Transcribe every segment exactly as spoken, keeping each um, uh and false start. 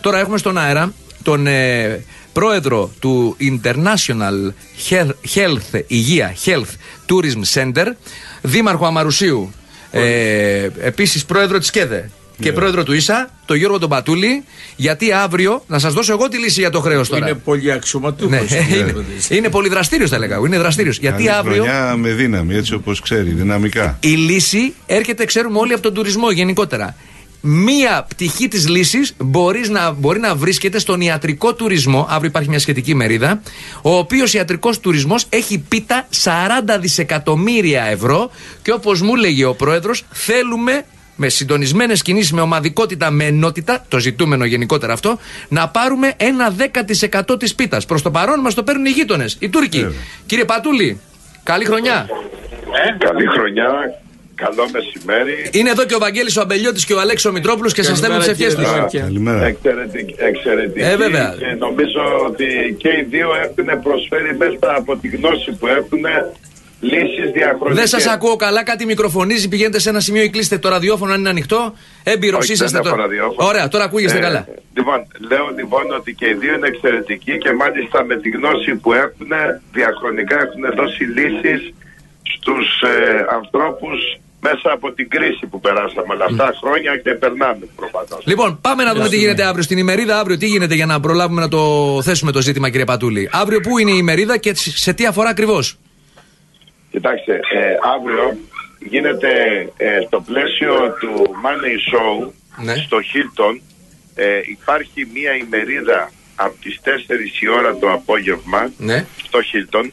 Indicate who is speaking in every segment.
Speaker 1: Τώρα έχουμε στον αέρα τον ε, πρόεδρο του International Health, Υγεία Health Tourism Center, δήμαρχο Αμαρουσίου, ε, επίσης πρόεδρο της ΚΕΔΕ και yeah. πρόεδρο του ΙΣΑ, τον Γιώργο τον Πατούλη, γιατί αύριο, να σας δώσω εγώ τη λύση για το χρέος τώρα.
Speaker 2: Είναι πολύ αξιωματούχος.
Speaker 1: Ναι, είναι, είναι πολύ δραστήριος θα λέγα, είναι δραστήριος. Γιατί αύριο...
Speaker 3: Χρονιά με δύναμη, έτσι όπως ξέρει, δυναμικά.
Speaker 1: Η λύση έρχεται, ξέρουμε όλοι, από τον τουρισμό γενικότερα. Μία πτυχή της λύσης μπορείς να, μπορεί να βρίσκεται στον ιατρικό τουρισμό. Αύριο υπάρχει μια σχετική μερίδα. Ο οποίος ιατρικός τουρισμός έχει πίτα σαράντα δισεκατομμύρια ευρώ. Και όπως μου έλεγε ο πρόεδρος, θέλουμε με συντονισμένες κινήσεις, με ομαδικότητα, με ενότητα, το ζητούμενο γενικότερα αυτό, να πάρουμε ένα δέκα τοις εκατό της πίτας. Προς το παρόν μας το παίρνουν οι γείτονες, οι Τούρκοι. Ε. Κύριε Πατούλη, καλή χρονιά.
Speaker 4: Ε, καλή χρονιά. Καλό μεσημέρι.
Speaker 1: Είναι εδώ και ο Βαγγέλης ο Αμπελιώτης και ο Αλέξης ο Μητρόπουλος και σας στέλνουν τις ευχές τους.
Speaker 4: Εξαιρετική. εξαιρετική.
Speaker 1: Ε, βέβαια.
Speaker 4: Και νομίζω ότι και οι δύο έχουν προσφέρει μέσα από τη γνώση που έχουν λύσεις διαχρονικές.
Speaker 1: Δεν σας ακούω καλά, κάτι μικροφωνίζει. Πηγαίνετε σε ένα σημείο ή κλείστε το ραδιόφωνο αν είναι ανοιχτό. Έμπειρος είσαστε τώρα. Ωραία, τώρα ακούγεστε ε, καλά.
Speaker 4: Λοιπόν, λέω λοιπόν ότι και οι δύο είναι εξαιρετικοί και μάλιστα με τη γνώση που έχουν διαχρονικά έχουν δώσει λύσεις στους ε, ανθρώπους μέσα από την κρίση που περάσαμε όλα αυτά mm. χρόνια και περνάμε προφανώς.
Speaker 1: Λοιπόν, πάμε να δούμε τι γίνεται αύριο στην ημερίδα. Αύριο τι γίνεται για να προλάβουμε να το θέσουμε το ζήτημα, κύριε Πατούλη. Αύριο πού είναι η ημερίδα και σε τι αφορά ακριβώς?
Speaker 4: Κοιτάξτε, ε, αύριο γίνεται ε, στο πλαίσιο του Money Show ναι. στο Hilton. Ε, υπάρχει μια ημερίδα από τις τέσσερις η ώρα το απόγευμα ναι. στο Hilton,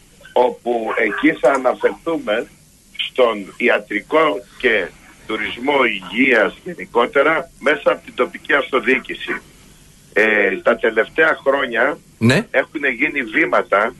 Speaker 4: όπου εκεί θα αναφερθούμε στον ιατρικό και τουρισμό υγείας γενικότερα μέσα από την τοπική αυτοδιοίκηση. Ε, τα τελευταία χρόνια ναι. έχουν γίνει βήματα,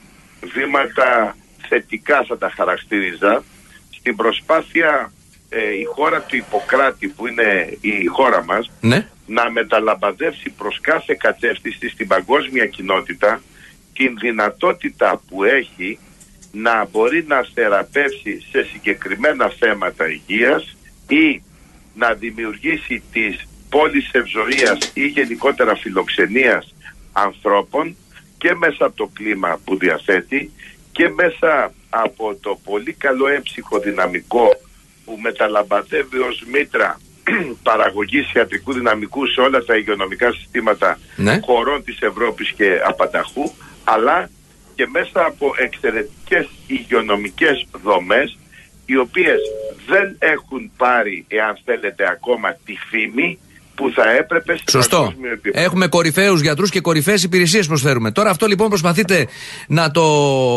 Speaker 4: βήματα θετικά θα τα χαρακτήριζα, στην προσπάθεια ε, η χώρα του Ιπποκράτη που είναι η χώρα μας ναι. να μεταλαμπαδεύσει προς κάθε κατεύθυνση στην παγκόσμια κοινότητα την δυνατότητα που έχει να μπορεί να θεραπεύσει σε συγκεκριμένα θέματα υγείας ή να δημιουργήσει τις πόλεις ευζοίας ή γενικότερα φιλοξενίας ανθρώπων και μέσα από το κλίμα που διαθέτει και μέσα από το πολύ καλό έμψυχο δυναμικό που μεταλαμπαδεύει ως μήτρα παραγωγής ιατρικού δυναμικού σε όλα τα υγειονομικά συστήματα ναι. χωρών της Ευρώπης και απανταχού, αλλά και μέσα από εξαιρετικές υγειονομικές δομές οι οποίες δεν έχουν πάρει, εάν θέλετε, ακόμα τη φήμη που θα έπρεπε στο παγκόσμιο επίπεδο. Έχουμε
Speaker 1: κορυφαίους γιατρούς και κορυφαίες υπηρεσίες προσφέρουμε. Τώρα αυτό λοιπόν προσπαθείτε να το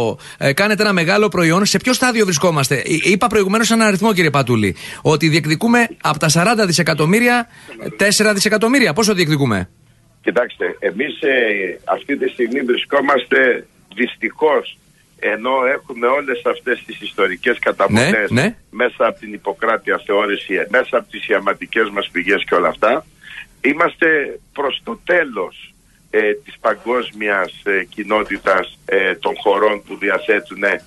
Speaker 1: ε, κάνετε ένα μεγάλο προϊόν. Σε ποιο στάδιο βρισκόμαστε? Είπα προηγουμένως ένα αριθμό, κύριε Πατούλη, ότι διεκδικούμε από τα σαράντα δισεκατομμύρια τέσσερα δισεκατομμύρια. Πόσο διεκδικούμε?
Speaker 4: Κοιτάξτε, εμείς ε, αυτή τη στιγμή βρισκόμαστε δυστυχώς, ενώ έχουμε όλες αυτές τις ιστορικές καταμονές ναι, ναι. μέσα από την Ιπποκράτεια θεώρηση, μέσα από τις ιαματικές μας πηγές και όλα αυτά, είμαστε προς το τέλος ε, της παγκόσμιας ε, κοινότητας ε, των χωρών που διαθέτουν ε,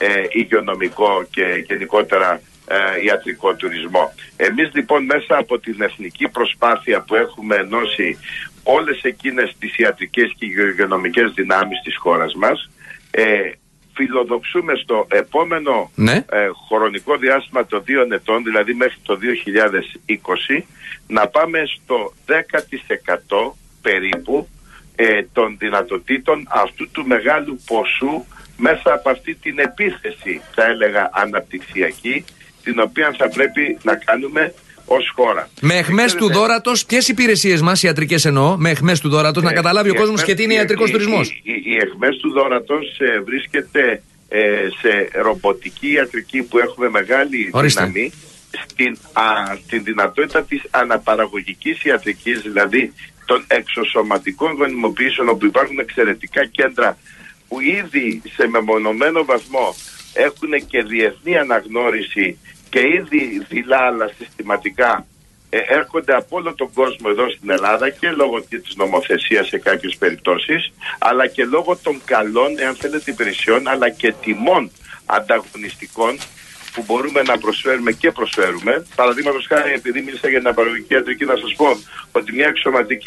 Speaker 4: υγειονομικό και γενικότερα ε, ιατρικό τουρισμό. Εμείς λοιπόν μέσα από την εθνική προσπάθεια που έχουμε ενώσει όλες εκείνες τις ιατρικές και υγειονομικές δυνάμεις της χώρας μας, ε, φιλοδοξούμε στο επόμενο ναι. ε, χρονικό διάστημα των δύο ετών, δηλαδή μέχρι το δύο χιλιάδες είκοσι, να πάμε στο δέκα τοις εκατό περίπου ε, των δυνατοτήτων αυτού του μεγάλου ποσού μέσα από αυτή την επίθεση, θα έλεγα, αναπτυξιακή, την οποία θα πρέπει να κάνουμε ως χώρα.
Speaker 1: Με εχμές του δώρατος, ποιες υπηρεσίες μας, ιατρικές εννοώ, με εχμές του δώρατος, ε, να καταλάβει ο κόσμος και τι είναι ιατρικός τουρισμός.
Speaker 4: Οι, οι, οι εχμές του δώρατος ε, βρίσκεται ε, σε ρομποτική ιατρική που έχουμε μεγάλη Ορίστε. δύναμη, στην, α, στην δυνατότητα της αναπαραγωγικής ιατρικής, δηλαδή των εξωσωματικών γονιμοποιήσεων, όπου υπάρχουν εξαιρετικά κέντρα που ήδη σε μεμονωμένο βαθμό έχουν και διεθνή αναγνώριση και ήδη δειλά αλλά συστηματικά ε, έρχονται από όλο τον κόσμο εδώ στην Ελλάδα και λόγω της νομοθεσίας σε κάποιες περιπτώσεις, αλλά και λόγω των καλών, εάν θέλετε, υπηρεσιών, αλλά και τιμών ανταγωνιστικών που μπορούμε να προσφέρουμε και προσφέρουμε. Παραδείγματος χάρη, επειδή μίλησα για την αναπαραγωγική ιατρική, να σας πω ότι μια εξωματική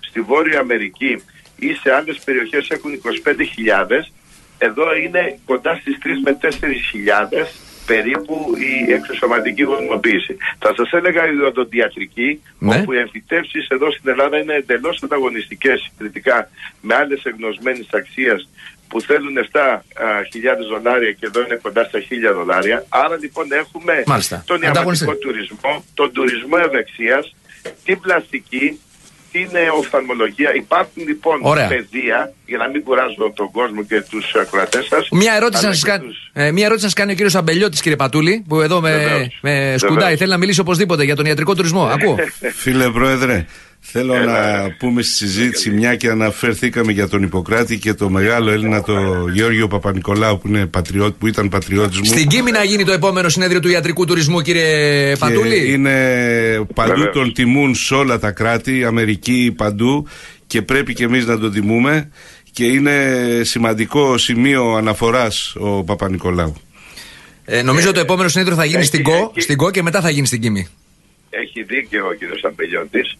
Speaker 4: στη Βόρεια Αμερική ή σε άλλες περιοχές έχουν είκοσι πέντε χιλιάδες, εδώ είναι κοντά στις τρεις με τέσσερις χιλιάδες περίπου η εξωσωματική γονιμοποίηση. Θα σας έλεγα η οδοντιατρική, ναι. όπου οι εμφυτεύσεις εδώ στην Ελλάδα είναι εντελώς ανταγωνιστικές συγκριτικά με άλλες εγνωσμένες αξίας που θέλουν επτά χιλιάδες δολάρια και εδώ είναι κοντά στα χίλια δολάρια. Άρα λοιπόν έχουμε Μάλιστα. τον ιαματικό τουρισμό, τον τουρισμό ευεξίας, την πλαστική, την οφθαλμολογία. Υπάρχουν λοιπόν Ωραία. παιδεία, για να μην κουράζω τον κόσμο και τους ακροατές σας.
Speaker 1: Μια ερώτηση να σας κάνει, τους... ε, μια ερώτηση να σας κάνει ο κύριος Αμπελιώτης, κύριε Πατούλη, που εδώ με, με σκουντάει. Θέλει να μιλήσει οπωσδήποτε για τον ιατρικό τουρισμό. Ακούω.
Speaker 3: Φίλε Πρόεδρε, θέλω Έλα. να πούμε στη συζήτηση, μια και αναφερθήκαμε για τον Ιπποκράτη και το μεγάλο Έλληνα, το Γεώργιο Παπα-Νικολάου, που, είναι πατριώτη, που ήταν πατριώτης μου.
Speaker 1: Στην Κίμη να γίνει το επόμενο συνέδριο του ιατρικού τουρισμού, κύριε και Πατούλη.
Speaker 3: Είναι παντού, Βέβαια. τον τιμούν σε όλα τα κράτη, Αμερική παντού, και πρέπει και εμείς να τον τιμούμε, και είναι σημαντικό σημείο αναφοράς ο Παπα-Νικολάου.
Speaker 1: Ε, νομίζω ε, το επόμενο συνέδριο θα γίνει έχει, στην, ΚΟ, έχει, στην ΚΟ και μετά θα γίνει στην Κίμη.
Speaker 4: Έχει δίκιο ο κύριος Αμπελιώτης,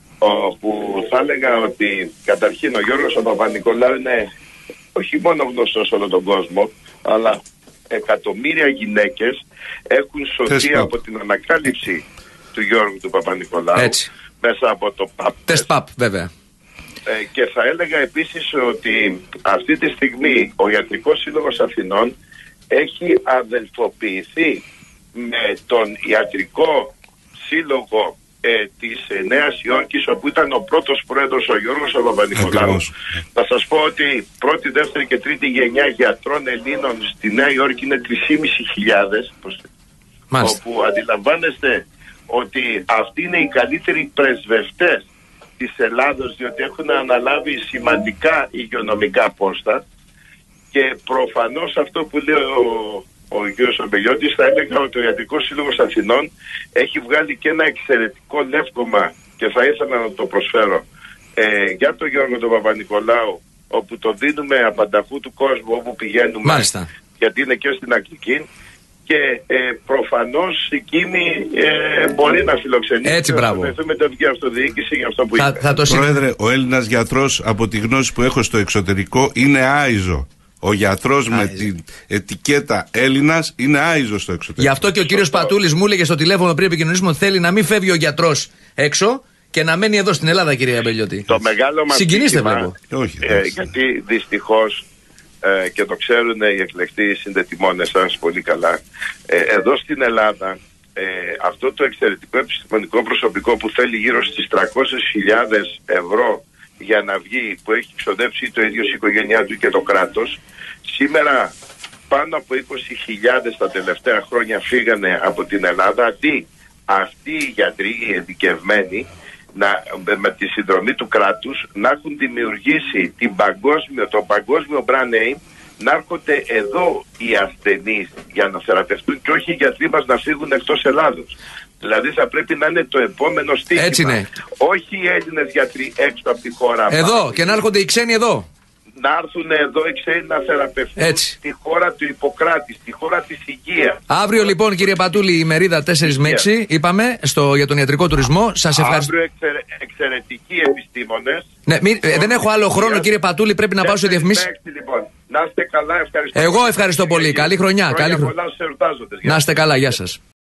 Speaker 4: όπου θα έλεγα ότι καταρχήν ο Γιώργος ο Παπα-Νικολάου είναι όχι μόνο γνωστός σε όλο τον κόσμο, αλλά εκατομμύρια γυναίκες έχουν σωθεί από την ανακάλυψη του Γιώργου του Παπα-Νικολάου.
Speaker 1: Έτσι.
Speaker 4: Μέσα από το ΠΑΠ.
Speaker 1: Τεστ ΠΑΠ, βέβαια.
Speaker 4: Ε, και θα έλεγα επίσης ότι αυτή τη στιγμή ο Ιατρικός Σύλλογος Αθηνών έχει αδελφοποιηθεί με τον Ιατρικό Σύλλογο ε, της ε, Νέας Υόρκης, όπου ήταν ο πρώτος πρόεδρος ο Γιώργος ο Παπα-Νικολάου. Θα σας πω ότι πρώτη, δεύτερη και τρίτη γενιά γιατρών Ελλήνων στη Νέα Υόρκη είναι τρεις χιλιάδες πεντακόσιες, όπου αντιλαμβάνεστε ότι αυτοί είναι οι καλύτεροι πρεσβευτές της Ελλάδος, διότι έχουν αναλάβει σημαντικά υγειονομικά πόστα, και προφανώς αυτό που λέει ο, ο κ. Αμπελιώτης, θα έλεγα ότι ο Ιατρικός Σύλλογος Αθηνών έχει βγάλει και ένα εξαιρετικό λεύκομα, και θα ήθελα να το προσφέρω ε, για τον Γιώργο τον Παπα-Νικολάου, όπου το δίνουμε απανταχού του κόσμου όπου πηγαίνουμε.
Speaker 1: Μάλιστα.
Speaker 4: Γιατί είναι και στην Αγγλική. Και ε, προφανώς η Κίμη ε, μπορεί να φιλοξενήσει.
Speaker 1: Έτσι, μπράβο.
Speaker 4: Με την τοπική αυτοδιοίκηση για αυτό που
Speaker 1: θα,
Speaker 4: είπε.
Speaker 1: θα το
Speaker 3: Πρόεδρε, ο Έλληνας γιατρός, από τη γνώση που έχω στο εξωτερικό, είναι άιζο. Ο γιατρός με την ετικέτα Έλληνας είναι άιζο στο εξωτερικό.
Speaker 1: Γι' αυτό και ο κύριος Πατούλης μου έλεγε στο τηλέφωνο πριν επικοινωνήσουμε ότι θέλει να μην φεύγει ο γιατρός έξω και να μένει εδώ στην Ελλάδα, κύριε Αμπελιώτη.
Speaker 4: Το μεγάλο μας
Speaker 1: συγκινήστε, βλέπω.
Speaker 4: Ε, γιατί δυστυχώς, Ε, και το ξέρουν οι εκλεκτοί συνδετημόνες σας πολύ καλά, ε, εδώ στην Ελλάδα ε, αυτό το εξαιρετικό επιστημονικό προσωπικό που θέλει γύρω στις τριακόσιες χιλιάδες ευρώ για να βγει, που έχει ξοδέψει το ίδιο η οικογένειά του και το κράτος, σήμερα πάνω από είκοσι χιλιάδες τα τελευταία χρόνια φύγανε από την Ελλάδα, αντί αυτοί οι γιατροί, οι ειδικευμένοι, να, με τη συνδρομή του κράτους, να έχουν δημιουργήσει την παγκόσμιο, το παγκόσμιο brand name, να έρχονται εδώ οι ασθενείς για να θεραπευτούν και όχι οι γιατροί μας να φύγουν εκτός Ελλάδος. Δηλαδή θα πρέπει να είναι το επόμενο στίχημα.
Speaker 1: Έτσι είναι.
Speaker 4: Όχι οι Έλληνες γιατροί έξω από τη χώρα.
Speaker 1: Εδώ
Speaker 4: πάνω.
Speaker 1: Και να έρχονται οι ξένοι εδώ.
Speaker 4: Να έρθουν εδώ οι ξένοι να θεραπευτούν
Speaker 1: Έτσι.
Speaker 4: στη χώρα του Ιπποκράτη, στη χώρα της υγείας.
Speaker 1: Αύριο λοιπόν, κύριε Πατούλη, η μερίδα τέσσερα με έξι, είπαμε, στο, για τον ιατρικό τουρισμό. Σας ευχαριστώ.
Speaker 4: Αύριο εξαιρε, εξαιρετικοί επιστήμονες.
Speaker 1: Ναι, μη, ε, δεν έχω άλλο χρόνο, κύριε Πατούλη, πρέπει να πάω σε διαφημίσεις.
Speaker 4: Λοιπόν. Να είστε καλά, ευχαριστώ.
Speaker 1: Εγώ ευχαριστώ πολύ. Καλή χρονιά. Καλή
Speaker 4: χρονιά.
Speaker 1: Να είστε καλά, γεια σας.